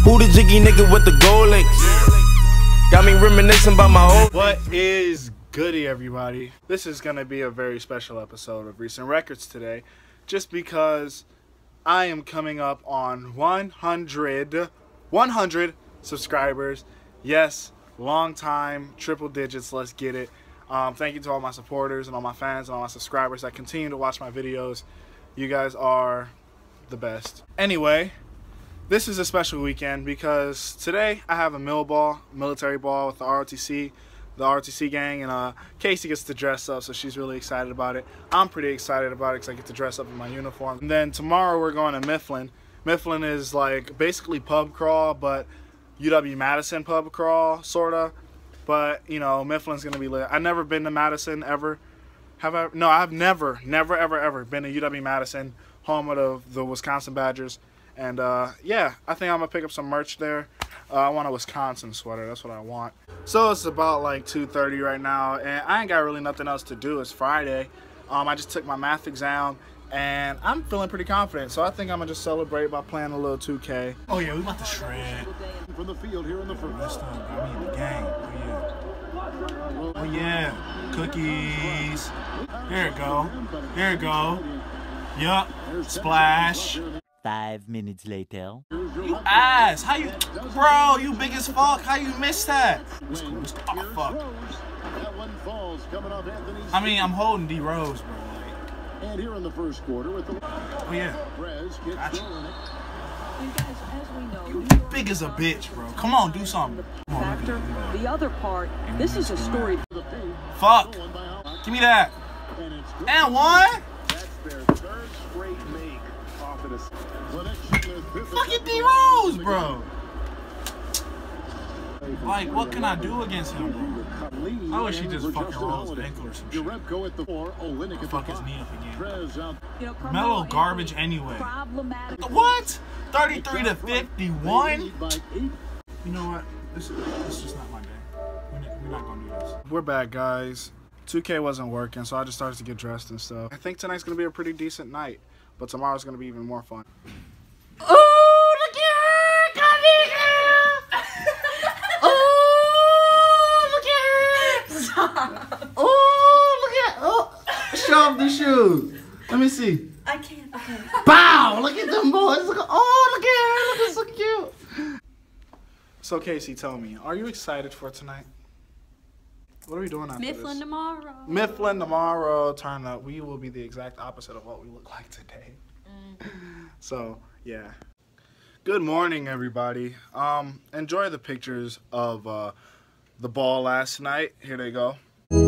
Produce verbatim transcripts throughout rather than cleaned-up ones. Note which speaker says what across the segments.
Speaker 1: Who the jiggy nigga with the gold links? Got me reminiscing about my old.
Speaker 2: What is goody, everybody? This is gonna be a very special episode of Recent Records today, just because I am coming up on one hundred, one hundred subscribers. Yes, long time, triple digits. Let's get it. Um, thank you to all my supporters and all my fans and all my subscribers that continue to watch my videos. You guys are the best. Anyway, this is a special weekend because today I have a mill ball, military ball with the R O T C, the R O T C gang, and uh, Casey gets to dress up, so she's really excited about it. I'm pretty excited about it because I get to dress up in my uniform. And then tomorrow we're going to Mifflin. Mifflin is like basically pub crawl, but U W Madison pub crawl, sorta. But you know, Mifflin's gonna be lit. I've never been to Madison ever. Have I? No, I've never, never, ever, ever been to U W Madison, home of the, the Wisconsin Badgers. And uh, yeah, I think I'm gonna pick up some merch there. Uh, I want a Wisconsin sweater. That's what I want. So it's about like two thirty right now, and I ain't got really nothing else to do. It's Friday. Um, I just took my math exam, and I'm feeling pretty confident. So I think I'm gonna just celebrate by playing a little two K. Oh yeah, we about to shred.
Speaker 3: From the field here in the first.
Speaker 2: Rest up, got me in the game. Oh yeah. Oh yeah. Cookies. There it go. There it go. Yup. Splash.
Speaker 4: Five minutes later.
Speaker 2: You ass. How you, bro? You big as fuck. How you missed that? It's cool. It's, oh fuck. I mean, I'm holding D Rose, bro. Like,
Speaker 3: and here in the first quarter with the.
Speaker 2: Oh yeah. Gotcha.
Speaker 5: You guys, as we know,
Speaker 2: You big as a bitch, bro. Come on, do something.
Speaker 5: factor. The other part, this is a story.
Speaker 2: Fuck. Give me that. And one.
Speaker 3: That's their third straight make off of this.
Speaker 2: Fucking D Rose, bro. Like, what can I do against him, bro? I wish he just fucking rolled his ankle or some shit. I'll fuck his knee up again.
Speaker 5: You know,
Speaker 2: Mellow garbage anyway.
Speaker 5: problematic.
Speaker 2: What? thirty-three to fifty-one? You know what? This, this is just not my day. We're not, we're not gonna do this. We're back, guys. two K wasn't working, so I just started to get dressed and stuff. I think tonight's gonna be a pretty decent night, but tomorrow's gonna be even more fun.
Speaker 6: Oh, look at her! Come here, girl! Oh, look at her! Stop. Oh, look at oh! Show off the shoes. Let me see.
Speaker 7: I can't. Okay.
Speaker 6: Bow! Look at them boys. Look at, oh, look at her! Look, it's so cute.
Speaker 2: So Casey, tell me, are you excited for tonight? What are we doing after
Speaker 7: Mifflin
Speaker 2: this?
Speaker 7: tomorrow.
Speaker 2: Mifflin tomorrow. Turn up. We will be the exact opposite of what we look like today. Mm. So yeah. Good morning, everybody. Um, enjoy the pictures of uh, the ball last night. Here they go.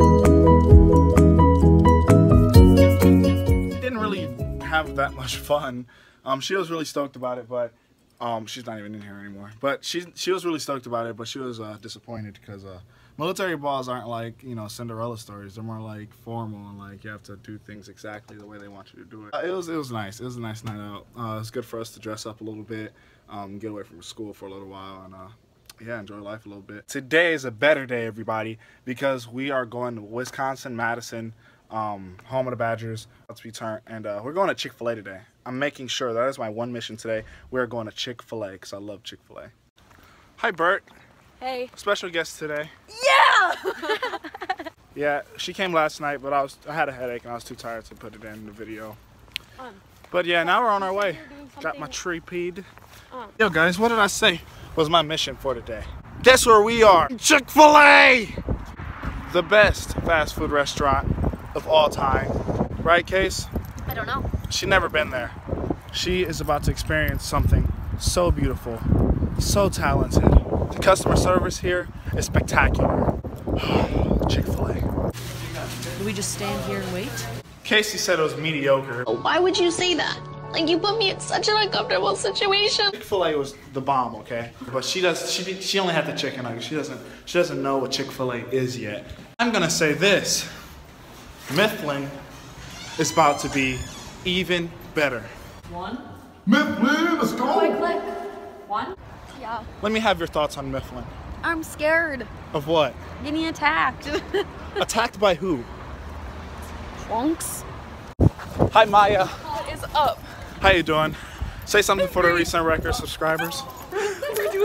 Speaker 2: Didn't really have that much fun. Um, she was really stoked about it, but um, she's not even in here anymore. But she she was really stoked about it, but she was uh, disappointed because uh, military balls aren't like, you know, Cinderella stories. They're more like formal and like you have to do things exactly the way they want you to do it. Uh, it was it was nice. It was a nice night out. Uh, it was good for us to dress up a little bit, um, get away from school for a little while, and uh, yeah, enjoy life a little bit. Today is a better day, everybody, because we are going to Wisconsin Madison, um, home of the Badgers. Let's return, and uh, we're going to Chick-fil-A today. I'm making sure that is my one mission today. We're going to Chick-fil-A because I love Chick-fil-A. Hi, Bert.
Speaker 7: Hey.
Speaker 2: Special guest today.
Speaker 7: Yeah.
Speaker 2: Yeah, she came last night, but I was I had a headache and I was too tired to put it in the video.
Speaker 7: Um,
Speaker 2: but yeah, now we're on our way. Got my tripod. Um. Yo, guys, what did I say was my mission for today? Guess where we are? Chick-fil-A, the best fast food restaurant of all time. Right, Case?
Speaker 7: I don't know.
Speaker 2: She's never been there. She is about to experience something so beautiful, so talented. The customer service here is spectacular. Chick-fil-A.
Speaker 8: Do we just stand here and wait?
Speaker 2: Casey said it was mediocre.
Speaker 9: Why would you say that? Like, you put me in such an uncomfortable situation.
Speaker 2: Chick-fil-A was the bomb, okay? But she does. She she only had the chicken nuggets. She doesn't. She doesn't know what Chick-fil-A is yet. I'm gonna say this: Mifflin is about to be even better.
Speaker 7: One.
Speaker 3: Mifflin, let's go.
Speaker 7: Click, click. One.
Speaker 9: Yeah.
Speaker 2: Let me have your thoughts on Mifflin.
Speaker 9: I'm scared.
Speaker 2: Of what?
Speaker 9: Getting attacked.
Speaker 2: Attacked by who?
Speaker 9: Trunks.
Speaker 2: Hi, Maya.
Speaker 9: What is up?
Speaker 2: How you doing? Say something for the Recent Records subscribers.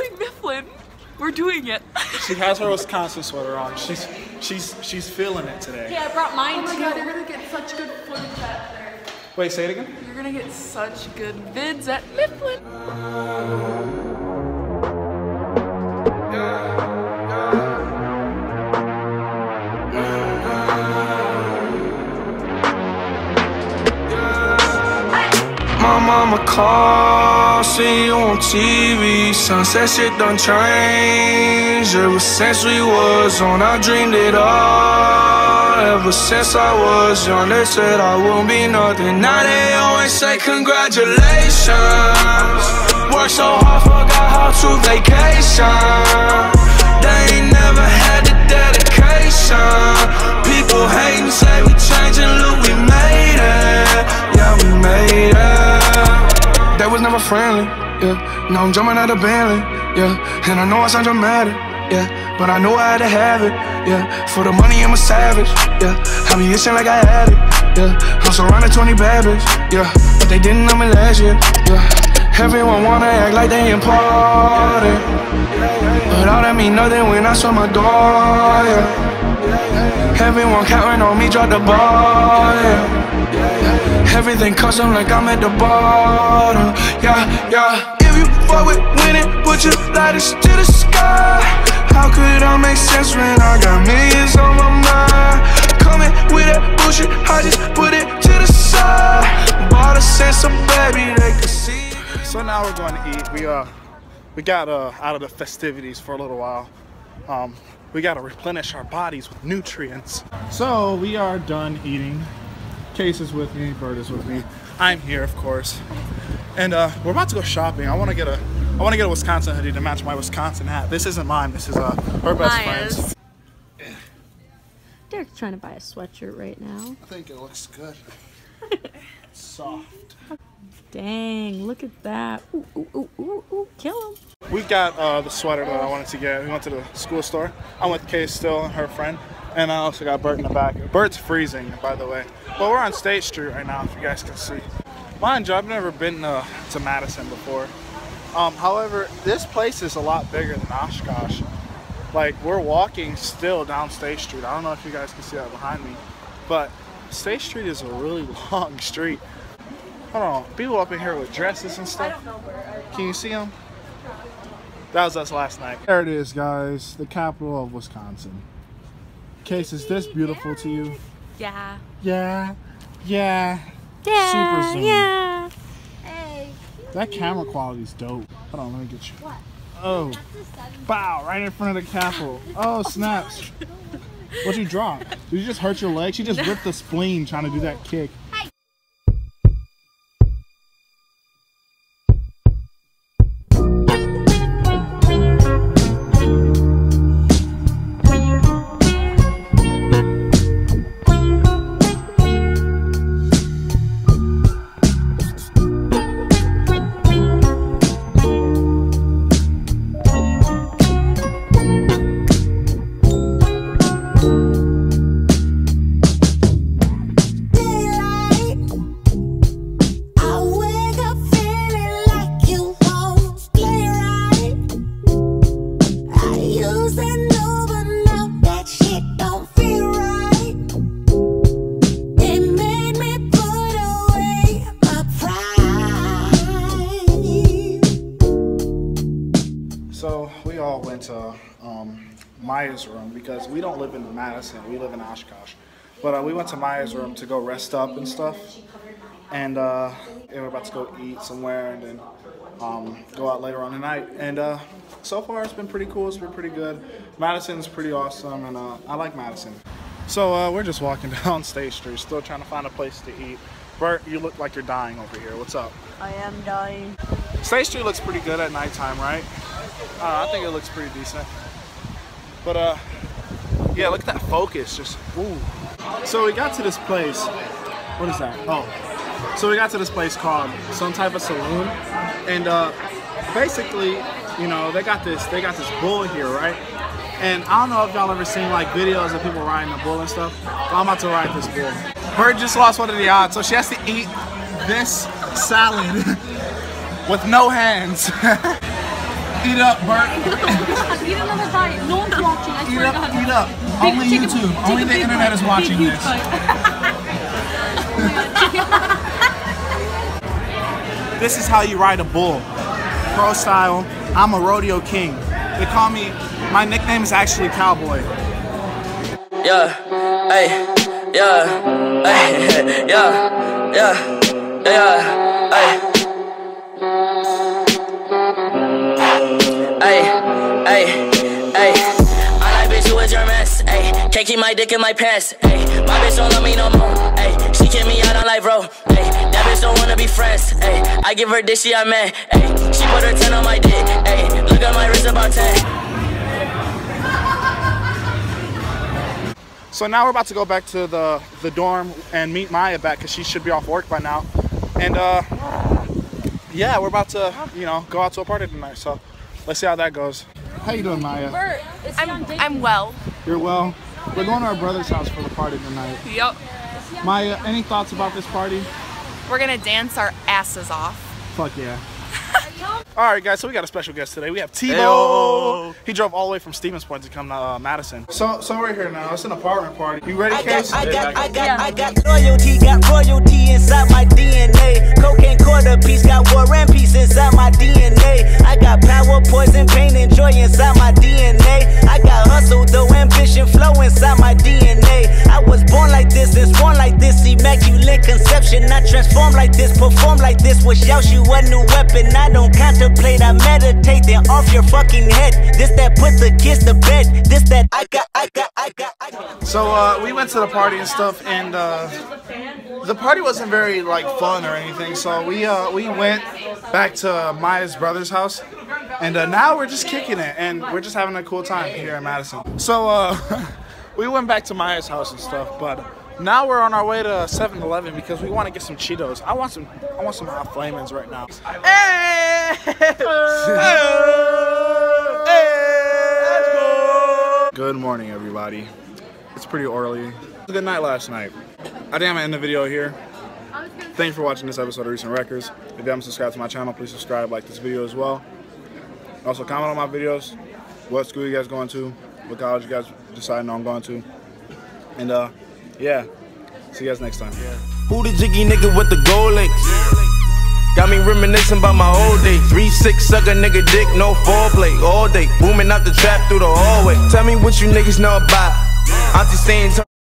Speaker 7: Mifflin. We're doing it.
Speaker 2: She has her Wisconsin sweater on. She's she's she's feeling it today.
Speaker 7: Yeah, I brought mine
Speaker 10: Oh my
Speaker 7: too.
Speaker 10: god, you're gonna get such good footage back there.
Speaker 2: Wait, say it again?
Speaker 10: You're gonna get such good vids at Mifflin.
Speaker 1: My mama call, see you on T V. Sunset shit done changed. Ever since we was on, I dreamed it all. Ever since I was young, they said I won't be nothing. Now they always say congratulations. Worked so hard, forgot how to vacation. They ain't never had the dedication. People hating, say we changing, look, we made it. Yeah, we made it. That was never friendly, yeah. Now I'm jumping out of Bentley, yeah. And I know I sound dramatic, yeah. But I know I had to have it, yeah. For the money, I'm a savage, yeah. I be itching like I had it, yeah. I'm surrounded twenty bad bitches, yeah. But they didn't know me last year, yeah. Everyone wanna act like they important, but all that mean nothing when I saw my door, yeah. Everyone counting on me, drop the ball, yeah. Everything custom like I'm at the bottom, yeah, yeah. If you fuck with winning, put your lighters to the sky. How could I make sense when I got millions on my mind? Coming with that bullshit, I just put it to the side. Bought a sense of baby, they could see.
Speaker 2: So now we're going to eat. We uh, we got uh out of the festivities for a little while. Um, we got to replenish our bodies with nutrients. So we are done eating. Case is with me, Bird is with me. I'm here, of course, and uh, we're about to go shopping. I want to get a, I want to get a Wisconsin hoodie to match my Wisconsin hat. This isn't mine. This is uh, her best friend's.
Speaker 6: Derek's trying to buy a sweatshirt right now.
Speaker 2: I think it looks good. It's soft.
Speaker 6: Dang, look at that. Ooh, ooh, ooh, ooh, ooh, kill him.
Speaker 2: We got uh, the sweater that I wanted to get. We went to the school store. I'm with Kay still and her friend. And I also got Bert in the back. Bert's freezing, by the way. But we're on State Street right now, if you guys can see. Mind you, I've never been uh, to Madison before. Um, however, this place is a lot bigger than Oshkosh. Like, we're walking still down State Street. I don't know if you guys can see that behind me. But State Street is a really long street. Hold on, people up in here with dresses and stuff. Can you see them? That was us last night. There it is, guys. The capital of Wisconsin. Case, is this beautiful to you?
Speaker 6: Yeah.
Speaker 2: Yeah. Yeah.
Speaker 6: Yeah.
Speaker 2: Super zoom.
Speaker 6: Yeah.
Speaker 2: That camera quality is dope. Hold on, let me get you. What? Oh. Bow, right in front of the Capitol. Oh, snaps. What'd you drop? Did you just hurt your leg? She just ripped the spleen trying to do that kick. To um, Maya's room because we don't live in Madison, we live in Oshkosh. But uh, we went to Maya's room to go rest up and stuff, and uh, we were about to go eat somewhere and then um, go out later on tonight. And uh, so far it's been pretty cool, it's been pretty good. Madison's pretty awesome, and uh, I like Madison. So uh, we're just walking down State Street, still trying to find a place to eat. Bert, you look like you're dying over here. What's up?
Speaker 6: I am dying.
Speaker 2: State Street looks pretty good at nighttime, right? Uh, I think it looks pretty decent. But uh, yeah, look at that focus, just ooh. So we got to this place. What is that? Oh, so we got to this place called some type of saloon, and uh, basically, you know, they got this, they got this bull here, right? And I don't know if y'all ever seen like videos of people riding a bull and stuff. But I'm about to ride this bull. Bird just lost one of the odds, so she has to eat this salad with no hands. Eat up, Bert.
Speaker 5: Eat another bite. No one's watching. I
Speaker 2: Eat
Speaker 5: swear
Speaker 2: up,
Speaker 5: to God.
Speaker 2: eat up.
Speaker 5: Big-
Speaker 2: Only
Speaker 5: take a-
Speaker 2: YouTube.
Speaker 5: take
Speaker 2: Only
Speaker 5: a
Speaker 2: the
Speaker 5: big
Speaker 2: internet
Speaker 5: bite.
Speaker 2: is watching
Speaker 5: Big, huge
Speaker 2: this.
Speaker 5: bite.
Speaker 2: This is how you ride a bull. Pro style. I'm a rodeo king. They call me, my nickname is actually Cowboy.
Speaker 11: Yeah, hey, yeah, hey, yeah, yeah, yeah, hey. Hey, hey, hey. I like bitch who is your mess, ayy. Can't keep my dick in my pants, ayy. My bitch don't love me no more, ayy. She kick me out on life, bro, ayy. That bitch don't wanna be friends, ayy. I give her dick, she I man, ayy. She put her ten on my dick, ayy. Look at my wrist about ten.
Speaker 2: So now we're about to go back to the, the dorm and meet Maya back because she should be off work by now. And uh, yeah, we're about to, you know, go out to a party tonight. So let's see how that goes. How you doing, Maya?
Speaker 10: Bert, I'm, I'm well.
Speaker 2: You're well. We're going to our brother's house for the party tonight.
Speaker 10: Yup.
Speaker 2: Maya, any thoughts about this party?
Speaker 10: We're gonna dance our asses off.
Speaker 2: Fuck yeah. Alright guys, so we got a special guest today. We have T-Bo. He drove all the way from Stevens Point to come to uh, Madison. So so we're here now. It's an apartment party. You ready, Case?
Speaker 11: I got, I got, I got loyalty, got royalty inside my D N A. Cocaine quarter piece, got war and peace inside my D N A. I got power, poison, pain, and joy inside my D N A. I got hustle, though, ambition, flow inside my D N A. I was born like this and sworn like this, immaculate conception. I transform like this, perform like this, wish out you a new weapon. I don't contemplate, I meditate, then off your fucking head. This that put the kids to bed. This that I got, I got, I got, I got.
Speaker 2: So uh, we went to the party and stuff, and uh, the party wasn't very like fun or anything. So we uh, we went back to Maya's brother's house, and uh, now we're just kicking it, and we're just having a cool time here in Madison. So uh, we went back to Maya's house and stuff, but now we're on our way to seven eleven because we want to get some Cheetos. I want some, I want some hot flamings right now. Hey! Good morning, everybody. It's pretty early. It was a good night last night. I think I'm gonna end the video here. Thank you for watching this episode of Recent Records. If you haven't subscribed to my channel, please subscribe, like this video as well. Also, comment on my videos. What school you guys going to? What college you guys deciding on going to? And uh, yeah. See you guys next time. Yeah.
Speaker 11: Who the jiggy nigga with the gold links? Got me reminiscing about my old days. three six sucker nigga dick, no foreplay. All day, booming out the trap through the hallway. Tell me what you niggas know about Auntie saying.